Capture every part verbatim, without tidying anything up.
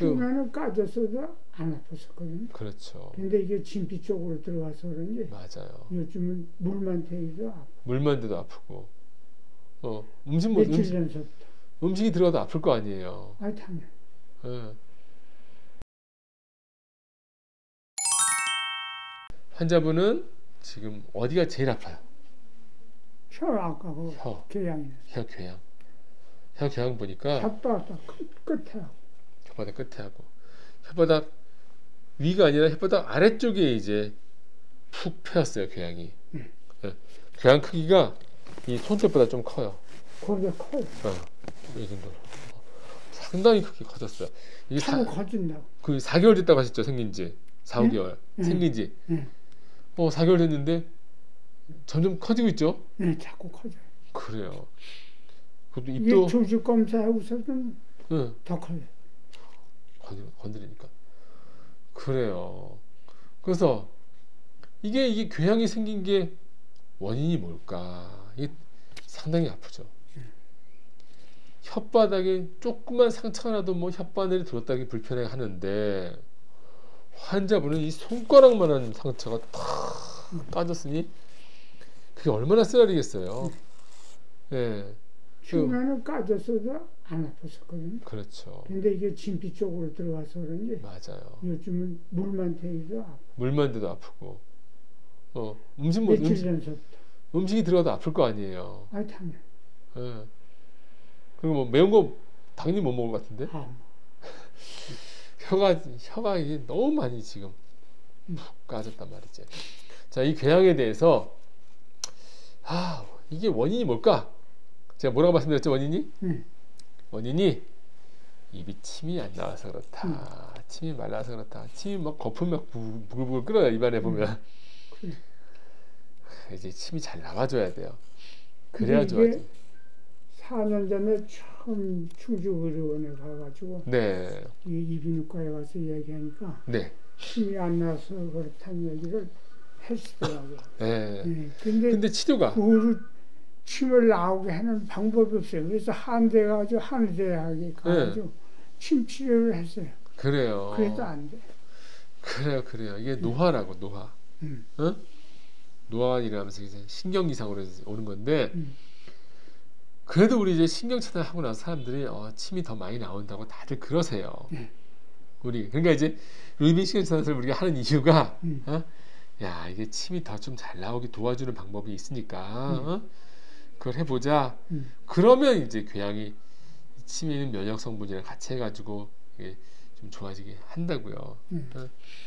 처음에는 까졌어도 안 아팠었거든요. 그렇죠. 근데 이게 진피 쪽으로 들어가서 그런지 맞아요. 요즘은 물만 대도 아파. 물만 돼도 아프고, 어 음식 뭐 며칠 음식, 전서부터. 음식이 들어가도 아플 거 아니에요. 아, 당연. 예. 환자분은 지금 어디가 제일 아파요? 혀 아까 그 혀, 교양이. 혀 교양. 혀 교양 보니까 혓바닥 끝에. 혓바닥 끝에 하고 혓바닥 위가 아니라 혓바닥 아래쪽에 이제 푹 패였어요, 교양이. 네. 예. 교양 크기가 이 손톱보다 좀 커요. 거기가 커요. 어, 이 정도로. 상당히 크게 커졌어요. 이게 자꾸 사, 커진다고. 그 사 개월 됐다고 하셨죠, 생긴 지. 사, 오 개월. 네. 생긴 지. 네. 어, 사 개월 됐는데 점점 커지고 있죠? 네, 자꾸 커져요. 그래요. 그것도 이게 입도 조직 검사하고서는 응, 더 커요. 건드, 건드리니까. 그래요. 그래서 이게 이게 교양이 생긴 게 원인이 뭘까? 이게 상당히 아프죠. 혓바닥에 조그만 상처가 나도 뭐 혓바늘이 들었다기 불편해 하는데 환자분은 이 손가락만한 상처가 탁 까졌으니 그게 얼마나 쓰라리겠어요. 예. 처음에는 까졌어도 안 아팠었거든요. 그렇죠. 근데 이게 진피 쪽으로 들어가서 그런지 맞아요. 요즘은 물만 대도 아파. 물만 돼도 아프고, 어 음식 뭐 며칠 음식, 전서부터. 음식이 들어가도 아플 거 아니에요. 아, 당연. 예. 그리고 뭐 매운 거 당연히 못 먹을 것 같은데. 아, 혀가 혀가 이게 너무 많이 지금 푹 까졌단 말이지. 자, 이 궤양에 대해서 아 이게 원인이 뭘까? 제가 뭐라고 말씀드렸죠, 원인이? 응. 원인이 입이 침이 안 나와서 그렇다. 응. 침이 말라서 그렇다. 침이 막 거품 막 부- 부글부글 끓어요, 입안에 보면. 그래. 이제 침이 잘 나와줘야 돼요. 그래야 이게 좋아지. 사 년 전에 처음 충주의료원에 가가지고 네, 이 이비인후과에 가서 얘기하니까 네, 침이 안 나서 그렇다는 얘기를 했더라고요. 네. 네. 근데, 근데 치료가 그 침을 나오게 하는 방법이 없어요. 그래서 한대 가지고 한의대학에 가가지고 침 치료를 했어요. 그래요. 그래도 안 돼. 그래요, 그래요. 이게 노화라고 노화. 음. 어? 노화이라면서 이제 신경 이상으로 오는 건데 음. 그래도 우리 이제 신경 차단하고 나서 사람들이 어, 침이 더 많이 나온다고 다들 그러세요. 네. 우리 그러니까 이제 루이빈 신경 차단을 우리가 하는 이유가 음. 어? 야 이게 침이 더 좀 잘 나오게 도와주는 방법이 있으니까 음. 어? 그걸 해보자. 음. 그러면 이제 교양이 침에 있는 면역 성분이랑 같이 해가지고 이게 좀 좋아지게 한다고요. 음. 어?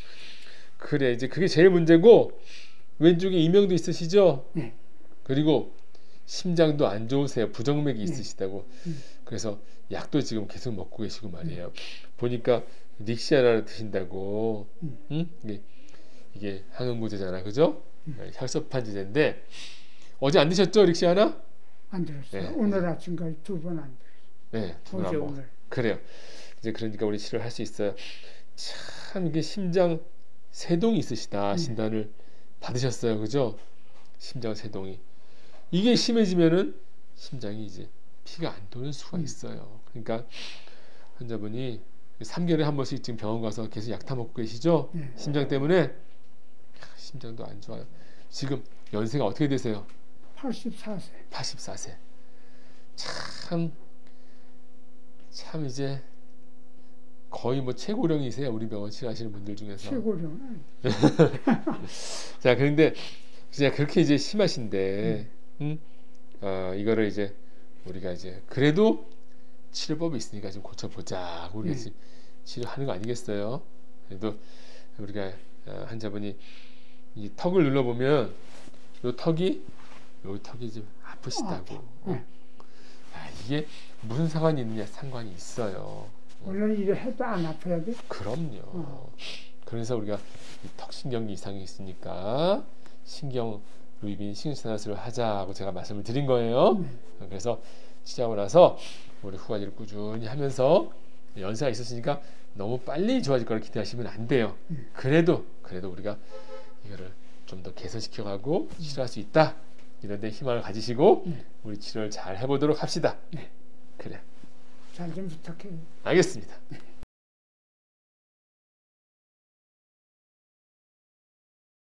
그래 이제 그게 제일 문제고 왼쪽에 이명도 있으시죠? 네. 그리고 심장도 안 좋으세요. 부정맥이 네. 있으시다고. 음. 그래서 약도 지금 계속 먹고 계시고 말이에요. 보니까 릭시아나를 드신다고. 음. 응? 이게, 이게 항응고제잖아, 그죠? 음. 혈소판지제인데 어제 안 드셨죠, 릭시아나? 안 들었어요. 네. 오늘 아침까지 두 번 안 들었어요. 네, 두분 어제 안 먹었어요. 오늘. 그래요. 이제 그러니까 우리 치료를 할 수 있어요. 참 이게 심장 세동이 있으시다 네. 진단을 받으셨어요, 그죠? 심장 세동이 이게 심해지면은 심장이 이제 피가 안 도는 수가 음. 있어요. 그러니까 환자분이 삼 개월에 한 번씩 지금 병원 가서 계속 약 타 먹고 계시죠? 네. 심장 때문에 심장도 안 좋아요. 지금 연세가 어떻게 되세요? 팔십사 세. 팔십사 세. 참, 참 이제 거의 뭐 최고령이세요. 우리 병원 치료하시는 분들 중에서. 최고령은. 자, 그런데 진짜 그렇게 이제 심하신데, 음. 음? 어, 이거를 이제 우리가 이제 그래도 치료법이 있으니까 좀 고쳐보자. 우리가 음. 지금 치료하는 거 아니겠어요? 그래도 우리가 어, 환자분이 이 턱을 눌러보면 요 턱이 요 턱이 좀 아프시다고. 아, 네. 아, 이게 무슨 상관이 있느냐? 상관이 있어요. 원래 이래 해도 안 아파야 돼? 그럼요. 어. 그래서 우리가 턱신경 이상이 있으니까 신경 루이빈 신경차단술을 하자고 제가 말씀을 드린 거예요. 네. 그래서 치료하고 나서 우리 후가지를 꾸준히 하면서 연세가 있으시니까 너무 빨리 좋아질 거를 기대하시면 안 돼요. 음. 그래도 그래도 우리가 이거를 좀 더 개선시켜가고 음. 치료할 수 있다. 이런 데 희망을 가지시고 네. 우리 치료를 잘 해보도록 합시다. 네. 그래. 잘 좀 부탁해요. 알겠습니다.